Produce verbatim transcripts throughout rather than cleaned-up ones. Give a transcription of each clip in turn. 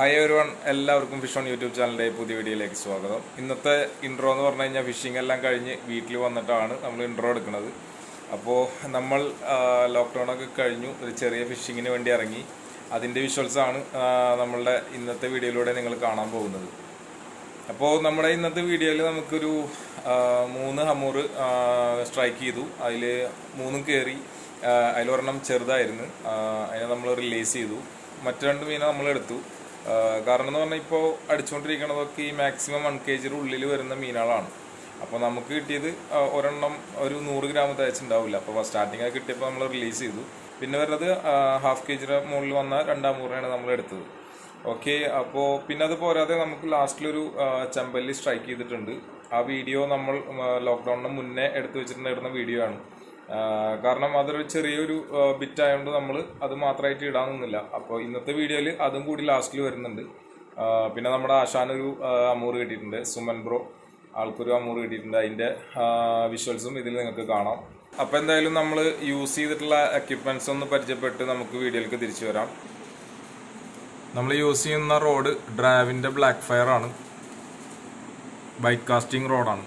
Hi everyone, എല്ലാവർക്കും fish on YouTube ചാനലിന്റെ പുതിയ വീഡിയോയിലേക്ക് സ്വാഗതം. ഇന്നത്തെ ഇൻട്രോ എന്ന് പറഞ്ഞു കഴിഞ്ഞാൽ ഫിഷിംഗ് എല്ലാം കഴിഞ്ഞ് വീട്ടിൽ വന്നിട്ടാണ് നമ്മൾ ഇൻട്രോ എടുക്കുന്നത്. അപ്പോൾ നമ്മൾ ലോക്ക്ഡൗൺ ഒക്കെ കഴിഞ്ഞു ഒരു ചെറിയ ഫിഷിങ്ങിന് വേണ്ടി ഇറങ്ങി. അതിന്റെ വിഷ്വൽസ് ആണ് നമ്മളുടെ ഇന്നത്തെ വീഡിയോയിലൂടെ നിങ്ങൾ കാണാൻ പോകുന്നത്. അപ്പോൾ നമ്മുടെ ഇന്നത്തെ വീഡിയോയിൽ നമുക്കൊരു മൂന്ന് ഹമൂർ സ്ട്രൈക്ക് ചെയ്തു. അതിൽ മൂന്നും കയറി. അതിലൊരെണ്ണം ചെറുതായിരുന്നു, അതിനെ നമ്മൾ റിലീസ് ചെയ്തു. മറ്റു രണ്ട് മീനെ നമ്മൾ എടുത്തു. കാരണം എന്ന് പറഞ്ഞാൽ ഇപ്പോൾ അടിച്ചുകൊണ്ടിരിക്കുന്നതൊക്കെ ഈ മാക്സിമം വൺ കെ ജിയുടെ ഉള്ളിൽ വരുന്ന മീനുകളാണ്. അപ്പോൾ നമുക്ക് കിട്ടിയത് ഒരെണ്ണം ഒരു നൂറ് ഗ്രാം തയ്ച്ചുണ്ടാവില്ല. അപ്പോൾ സ്റ്റാർട്ടിങ് ആയി കിട്ടിയപ്പോൾ നമ്മൾ റിലീസ് ചെയ്തു. പിന്നെ വരുന്നത് ഹാഫ് കെ ജിയുടെ മുകളിൽ വന്ന രണ്ടാം മൂറിനാണ് നമ്മൾ എടുത്തത്. ഓക്കെ, അപ്പോൾ പിന്നെ അത് പോരാതെ നമുക്ക് ലാസ്റ്റിലൊരു ചെമ്പല്ലി സ്ട്രൈക്ക് ചെയ്തിട്ടുണ്ട്. ആ വീഡിയോ നമ്മൾ ലോക്ക്ഡൗണിന് മുന്നേ എടുത്തു വെച്ചിട്ടുണ്ടായിരുന്ന വീഡിയോ ആണ്. കാരണം അതൊരു ചെറിയൊരു ബിറ്റ് ആയതുകൊണ്ട് നമ്മൾ അത് മാത്രമായിട്ട് ഇടാനൊന്നുമില്ല. അപ്പോൾ ഇന്നത്തെ വീഡിയോയിൽ അതും കൂടി ലാസ്റ്റിൽ വരുന്നുണ്ട്. പിന്നെ നമ്മുടെ ആശാനൊരു അമൂർ കിട്ടിയിട്ടുണ്ട്, സുമൻ ബ്രോ ആൾക്കൊരു അമൂർ കിട്ടിയിട്ടുണ്ട്. അതിൻ്റെ വിഷ്വൽസും ഇതിൽ നിങ്ങൾക്ക് കാണാം. അപ്പോൾ എന്തായാലും നമ്മൾ യൂസ് ചെയ്തിട്ടുള്ള എക്യുപ്മെൻറ്റ്സ് ഒന്ന് പരിചയപ്പെട്ട് നമുക്ക് വീഡിയോയിലേക്ക് തിരിച്ചു വരാം. നമ്മൾ യൂസ് ചെയ്യുന്ന റോഡ് ഡ്രാവിൻ്റെ ബ്ലാക്ക് ഫയർ ആണ്, ബൈറ്റ് കാസ്റ്റിംഗ് റോഡാണ്.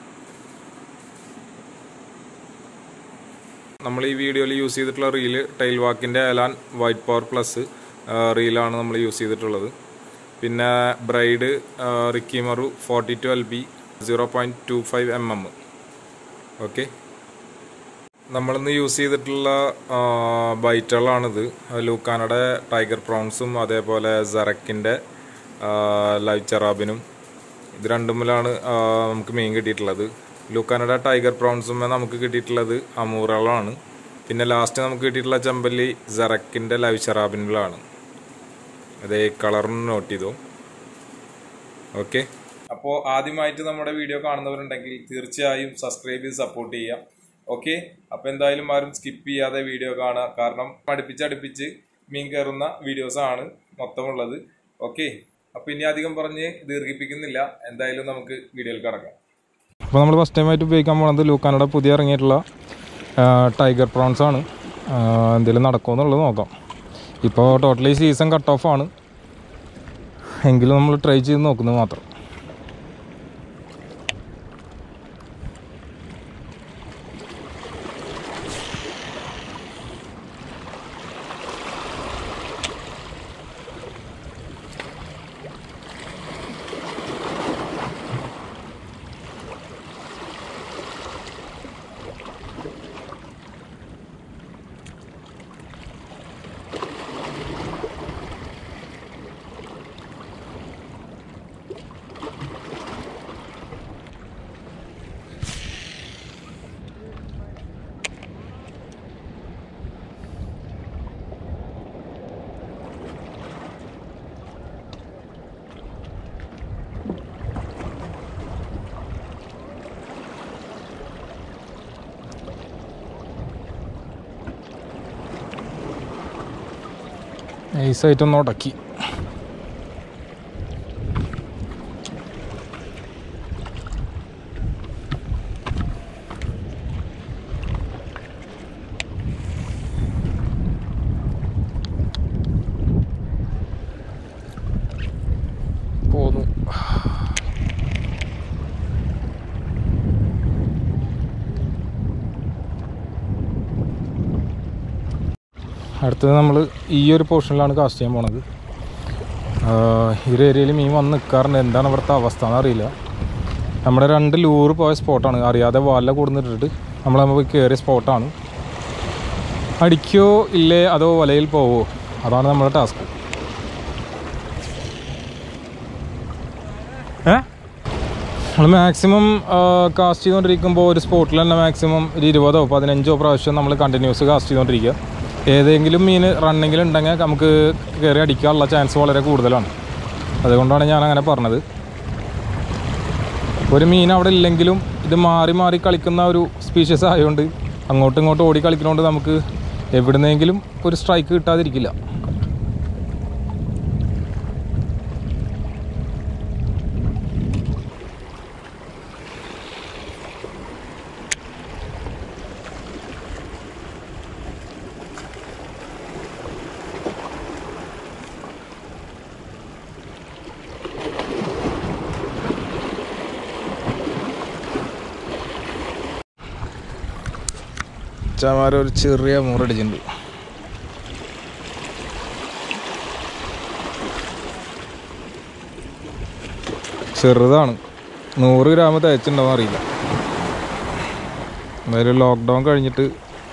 നമ്മൾ ഈ വീഡിയോയിൽ യൂസ് ചെയ്തിട്ടുള്ള റീല് ടൈൽ വാക്കിൻ്റെ എലാൻ വൈറ്റ് പവർ പ്ലസ് റീലാണ് നമ്മൾ യൂസ് ചെയ്തിട്ടുള്ളത്. പിന്നെ ബ്രൈഡ് റിക്കിമറു forty two L B zero point two five M M. Okay, നമ്മളിന്ന് യൂസ് ചെയ്തിട്ടുള്ള ബൈറ്റുകളാണിത്. ലൂക്കാനയുടെ ടൈഗർ പ്രോൺസും അതേപോലെ സെറക്കിൻ്റെ ലൈവ് ചെറാബിനും ഇത് രണ്ടുമിലാണ് നമുക്ക് മീൻ കിട്ടിയിട്ടുള്ളത്. ലൂക്കാനയുടെ ടൈഗർ പ്രോൺസും നമുക്ക് കിട്ടിയിട്ടുള്ളത് അമൂറുകളാണ്. പിന്നെ ലാസ്റ്റ് നമുക്ക് കിട്ടിയിട്ടുള്ള ചെമ്പല്ലി സെറക്കിൻ്റെ ലൈവ് ചെറാബിനിലാണ്. അതേ കളറും നോട്ട് ചെയ്തോ. ഓക്കെ, അപ്പോൾ ആദ്യമായിട്ട് നമ്മുടെ വീഡിയോ കാണുന്നവരുണ്ടെങ്കിൽ തീർച്ചയായും സബ്സ്ക്രൈബ് ചെയ്ത് സപ്പോർട്ട് ചെയ്യാം. ഓക്കെ, അപ്പോൾ എന്തായാലും ആരും സ്കിപ്പ് ചെയ്യാതെ വീഡിയോ കാണുക. കാരണം അടുപ്പിച്ചടുപ്പിച്ച് മീൻ കയറുന്ന വീഡിയോസാണ് മൊത്തമുള്ളത്. ഓക്കെ, അപ്പോൾ ഇനി അധികം പറഞ്ഞ് ദീർഘിപ്പിക്കുന്നില്ല. എന്തായാലും നമുക്ക് വീഡിയോയിൽ കടക്കാം. അപ്പോൾ നമ്മൾ ഫസ്റ്റ് ടൈമായിട്ട് ഉപയോഗിക്കാൻ പോകുന്നത് ലൂക്കാനയുടെ പുതിയ ഇറങ്ങിയിട്ടുള്ള ടൈഗർ പ്രോൺസ് ആണ്. എന്തെങ്കിലും നടക്കുമോ എന്നുള്ളത് നോക്കാം. ഇപ്പോൾ ടോട്ടലി സീസൺ കട്ട് ഓഫ് ആണ്, എങ്കിലും നമ്മൾ ട്രൈ ചെയ്ത് നോക്കുന്നത് മാത്രം. നൈസായിട്ടൊന്ന് ഉടക്കി. പോന്നു. അടുത്തത് നമ്മൾ ഈ ഒരു പോർഷനിലാണ് കാസ്റ്റ് ചെയ്യാൻ പോണത്. ഈ ഒരു ഏരിയയിൽ മീൻ വന്ന് നിൽക്കാറുണ്ട്. എന്താണ് ഇവിടുത്തെ അവസ്ഥ എന്നറിയില്ല. നമ്മുടെ രണ്ട് ലൂറ് പോയ സ്പോട്ടാണ്. അറിയാതെ വാല കൊടുന്നിട്ടിട്ട് നമ്മൾ നമ്മൾ പോയി കയറിയ സ്പോട്ടാണ്. അടിക്കോ ഇല്ലേ അതോ വലയിൽ പോവോ, അതാണ് നമ്മുടെ ടാസ്ക്. ഏ നമ്മൾ മാക്സിമം കാസ്റ്റ് ചെയ്തുകൊണ്ടിരിക്കുമ്പോൾ ഒരു സ്പോട്ടിൽ തന്നെ മാക്സിമം ഒരു ഇരുപതോ പതിനഞ്ചോ പ്രാവശ്യം നമ്മൾ കണ്ടിന്യൂസ് കാസ്റ്റ് ചെയ്തുകൊണ്ടിരിക്കുക. ഏതെങ്കിലും മീൻ റണ്ണിങ്ങിലുണ്ടെങ്കിൽ നമുക്ക് കയറി അടിക്കാനുള്ള ചാൻസ് വളരെ കൂടുതലാണ്. അതുകൊണ്ടാണ് ഞാൻ അങ്ങനെ പറഞ്ഞത്. ഒരു മീൻ അവിടെ ഇല്ലെങ്കിലും ഇത് മാറി മാറി കളിക്കുന്ന ഒരു സ്പീഷ്യസ് ആയതുകൊണ്ട് അങ്ങോട്ടും ഇങ്ങോട്ടും ഓടി കളിക്കുന്നതുകൊണ്ട് നമുക്ക് എവിടുന്നെങ്കിലും ഒരു സ്ട്രൈക്ക് കിട്ടാതിരിക്കില്ല. മച്ചാമാരൊരു ചെറിയ മൂറടിച്ചിട്ടുണ്ട്. ചെറുതാണ്, നൂറ് ഗ്രാം തയ്ച്ചിട്ടുണ്ടോന്ന് അറിയില്ല. എന്തായാലും ലോക്ക്ഡൗൺ കഴിഞ്ഞിട്ട്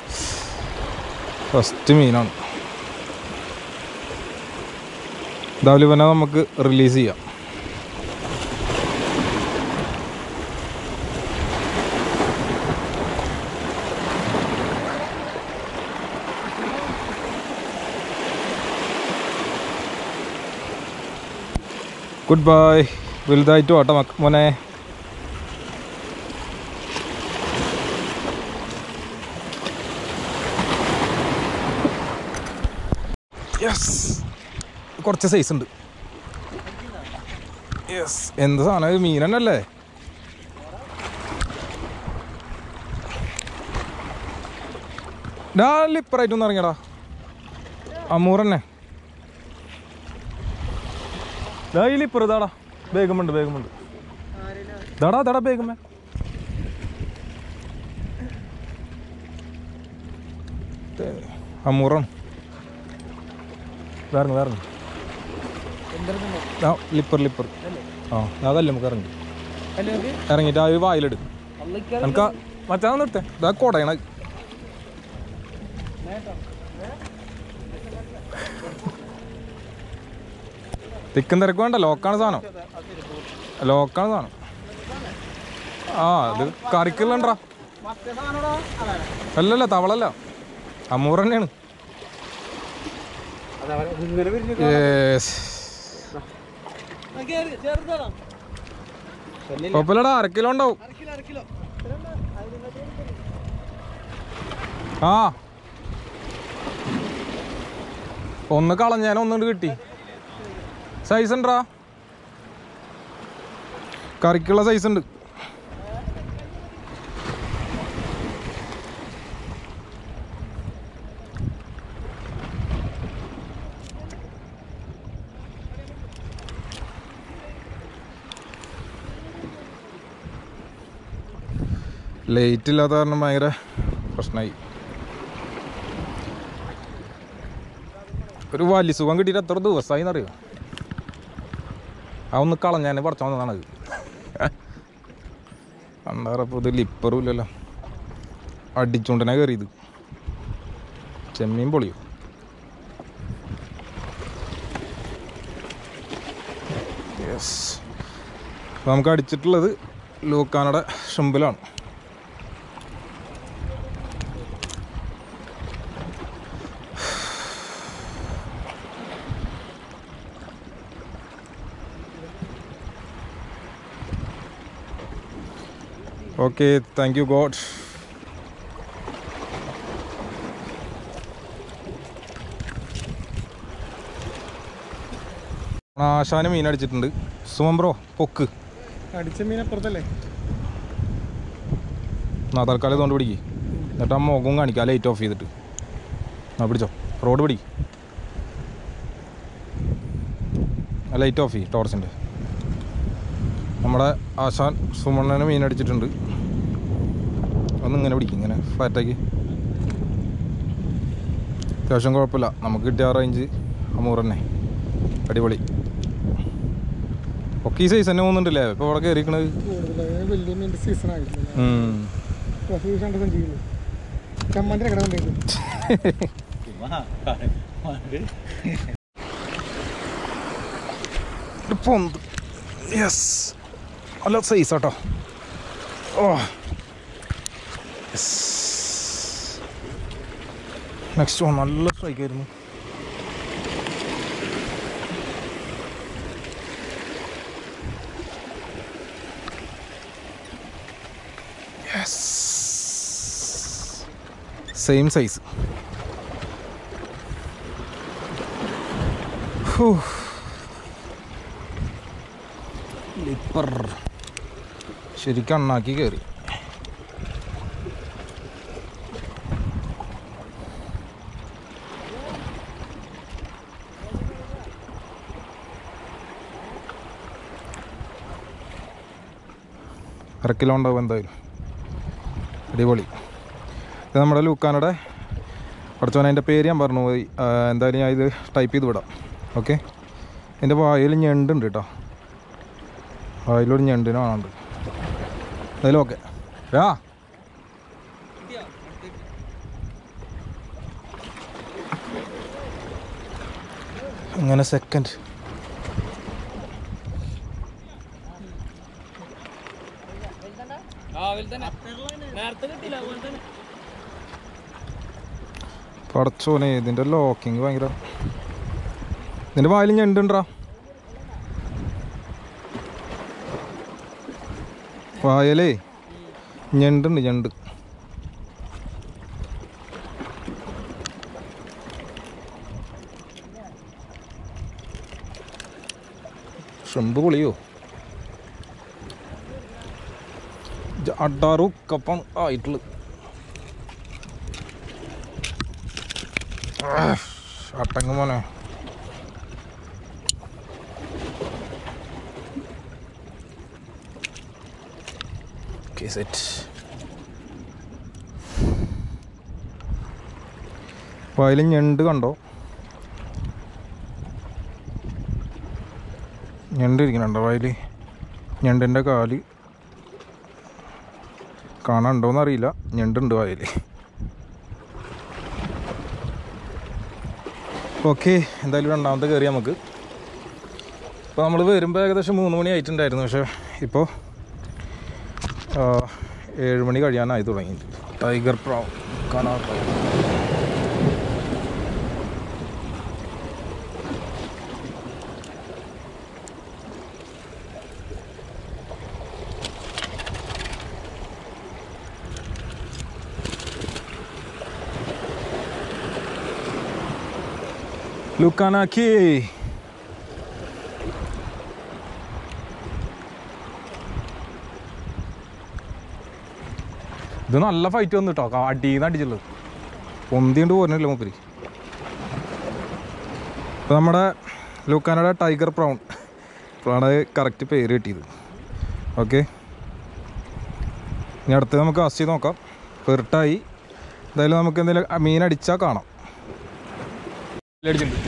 ഫസ്റ്റ് മീനാണ്. എന്തായാലും ഇവനെ നമുക്ക് റിലീസ് ചെയ്യാം. Goodbye. വലുതായിട്ട് വാട്ട മക്ക മോനെ. യെസ്, കുറച്ച് സൈസ് ഉണ്ട്. യെസ്, എന്ത് സാധനം, മീൻ തന്നെ അല്ലേ? ഡാ ലിപ്പറായിട്ടൊന്നും ഇറങ്ങിയടാ. അമൂർ തന്നെ. ഡാ ഈ ലിപ്പർ ഇതാടാ, വേഗമുണ്ട് വേഗമുണ്ട്. ദാടാ ദാടാ വേഗമേ. അമൂറാണ്. വേറെ വേറെ ആ ലിപ്പർ ലിപ്പർ. ആ അതല്ലേ നമുക്ക് ഇറങ്ങി ഇറങ്ങിയിട്ട് ആ ഒരു വായിലെടുക്കും. നമുക്ക് മറ്റാ നിർത്തേ, ഇതാ കൊടയണ. തിക്കും തിരക്ക് വേണ്ട, ലോക്കാണ് സാധനം, ലോക്കാണ് സാധനം. ആ അത് കറിക്കുള്ളണ്ടാ. അല്ലല്ല, തവളല്ല, അമൂർ തന്നെയാണ്. കുഴപ്പമില്ലടാ, അര കിലോ ഉണ്ടാവും. ആ ഒന്ന് കളഞ്ഞാൻ ഒന്നുകൊണ്ട് കിട്ടി. സൈസ് ഉണ്ടാ, കറിക്കുള്ള സൈസ് ഉണ്ട്. ലേറ്റ് ഇല്ലാത്ത കാരണം ഭയങ്കര പ്രശ്നമായി. ഒരു വലിയ സുഖം കിട്ടിയിട്ട് എത്ര ദിവസമായി എന്നറിയോ? ആ ഒന്ന് കളഞ്ഞാൽ പറിച്ചു വന്നതാണ് അത്. അണ്ടാറപ്പോൾ ഇത് ലിപ്പറും ഇല്ലല്ലോ, അടിച്ചുകൊണ്ടനെ കയറിയത്. ചെമ്മീൻ പൊളിയോ? യെസ്, നമുക്ക് അടിച്ചിട്ടുള്ളത് ലൂക്കാനയുടെ ഷെമ്പിലാണ്. Okay, thank you God. ആശാന് മീൻ അടിച്ചിട്ടുണ്ട്. സുമൻ ബ്രോ പൊക്ക് അടിച്ച മീൻ അപ്പുറത്തല്ലേ? ആ തൽക്കാലം ഇതുകൊണ്ട് പിടിക്ക്, എന്നിട്ട് ആ മുഖം കാണിക്കാം ലൈറ്റ് ഓഫ് ചെയ്തിട്ട്. ആ പിടിച്ചോ, റോഡ് പിടി, ലൈറ്റ് ഓഫ് ചെയ്യും ടോർച്ചിൻ്റെ. നമ്മുടെ ആശാൻ സുമണ്ണന് മീൻ അടിച്ചിട്ടുണ്ട്. ഒന്നിങ്ങനെ പിടിക്കും, ഇങ്ങനെ ഫ്ലാറ്റാക്കി. അത്യാവശ്യം കുഴപ്പമില്ല, നമുക്ക് കിട്ടിയ റേഞ്ച് അമൂർ തന്നെ, അടിപൊളി. ഒക്കെ ഈ സൈസ് തന്നെ പോകുന്നുണ്ടല്ലേ ഇപ്പോൾ ഇവിടെ കയറിക്കണത്? പൊന്ത്. യെസ്, നല്ല സൈസ് കേട്ടോ. ഓ യെസ്, നെക്സ്റ്റ് വൺ നല്ല സ്ട്രൈക്ക് ആയിരുന്നു. Yes, same size. ലിപ്പർ ശരിക്കും അണ്ണാക്കി കയറി. അര കിലോ ഉണ്ടാവും എന്തായാലും. അടിപൊളി. ഇത് നമ്മുടെ ലൂക്കാനയുടെ പഠിച്ചവൻ അതിൻ്റെ പേര് ഞാൻ പറഞ്ഞു പോയി. എന്തായാലും ഞാൻ ഇത് ടൈപ്പ് ചെയ്ത് വിടാം. ഓക്കെ, എൻ്റെ വായിൽ ഞണ്ടുണ്ട് കേട്ടോ, വായിലൊരു ഞണ്ടിനെ കാണാണ്ട്. എന്തായാലും ഓക്കെ ആ അങ്ങനെ സെക്കൻഡ് പടച്ചോനെ, ഇതിൻ്റെ ലോക്കിങ് ഭയങ്കര. ഇതിൻ്റെ വായിൽ ഞണ്ടുണ്ടാ, വായലേ ഞണ്ടുണ്ട്, ഞണ്ട്. ഷെമ്പ് പൊളിയോ, അടാറു കപ്പം ആയിട്ടുള്ളത്. അട്ടങ്ങ മോനെ, സെറ്റ്. വായിൽ ഞണ്ട് കണ്ടോ, ഞണ്ട് ഇരിക്കുന്നുണ്ടോ വായിൽ? ഞണ്ടിൻ്റെ കാല് കാണാനുണ്ടോയെന്നറിയില്ല, ഞണ്ടുണ്ട് വായിൽ. ഓക്കെ, എന്തായാലും രണ്ടാമത്തെ കയറി നമുക്ക്. ഇപ്പോൾ നമ്മൾ വരുമ്പോൾ ഏകദേശം മൂന്ന് മണി ആയിട്ടുണ്ടായിരുന്നു, പക്ഷേ ഇപ്പോൾ ഏഴ് മണി കഴിയാനായി തുടങ്ങി. ടൈഗർ പ്രാവ് കാണാൻ Lucana aquí. ഇത് നല്ല ഫൈറ്റ് വന്നു കേട്ടോ, അടിയെന്ന് അടിച്ചുള്ളത്, പൊന്തിണ്ട് പോരുന്നില്ല മൂപ്പര്. ഇപ്പോൾ നമ്മുടെ ലൂക്കാനയുടെ ടൈഗർ പ്രൗൺ ആണ് കറക്റ്റ് പേര് കിട്ടിയത്. ഓക്കെ, ഇനി അടുത്ത് നമുക്ക് കാസ്റ്റ് ചെയ്ത് നോക്കാം. പെർട്ടായി. എന്തായാലും നമുക്ക് എന്തെങ്കിലും മീൻ അടിച്ചാൽ കാണാം. അടിച്ചിട്ടുണ്ട്.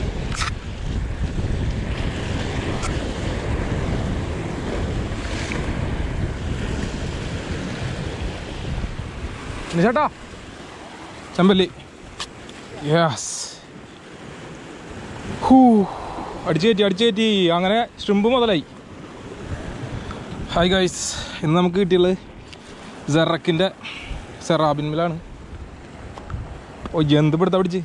ചേട്ടാ ചെമ്പല്ലി, യെസ്. ഹൂ, അടിച്ചു കയറ്റി അടിച്ചു കയറ്റി. അങ്ങനെ ഷ്രിമ്പ് മുതലായി. ഹായ് ഗൈസ്, ഇന്ന് നമുക്ക് കിട്ടിയുള്ളത് സെറക്കിൻ്റെ സെറാബിന്മേലാണ്. ഓ, എന്ത് പിടുത്ത പിടിച്ച്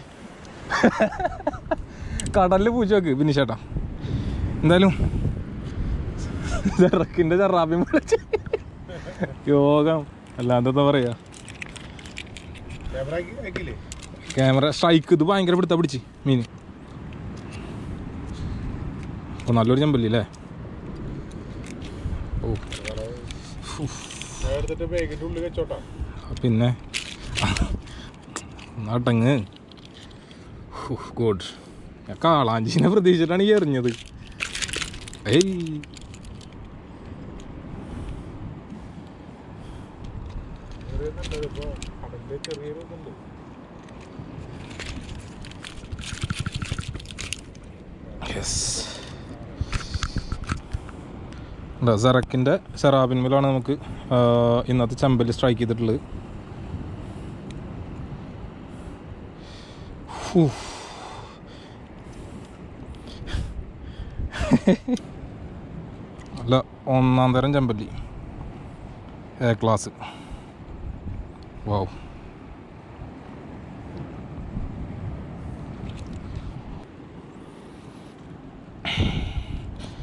കടലിൽ പൂച്ച വെക്ക് പിന്നെ ചേട്ടാ. എന്തായാലും സെറക്കിൻ്റെ സെറാബിൻ വിളിച്ച് യോഗം അല്ലാതെന്താ പറയാ, ക്യാമറ സ്ട്രൈക്ക്. ഇത് ഭയങ്കര പിടുത്ത പിടിച്ച് മീൻ. അപ്പോൾ നല്ലൊരു ചെമ്പല്ലി അല്ലേ? ഓ പിന്നെ നാട്ടങ്ങ് ഗുഡ്. ഞാൻ കാളാഞ്ചിനെ പ്രതീക്ഷിച്ചിട്ടാണ് ഈ എറിഞ്ഞത്. ഏയ് സെറക്കിൻ്റെ സെറാബിന്മേലാണ് നമുക്ക് ഇന്നത്തെ ചെമ്പല്ലി സ്ട്രൈക്ക് ചെയ്തിട്ടുള്ളത്. അല്ല, ഒന്നാം തരം ചെമ്പല്ലി, എ ക്ലാസ്. വാവ്.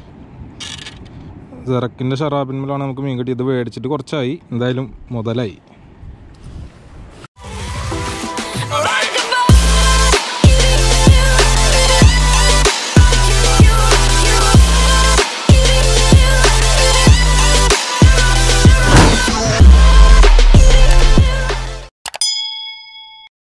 സെറക്കിൻ്റെ ഷറാബിന്മേലാണ് നമുക്ക് മീൻ കിട്ടിയത്. മേടിച്ചിട്ട് കുറച്ചായി, എന്തായാലും മുതലായി.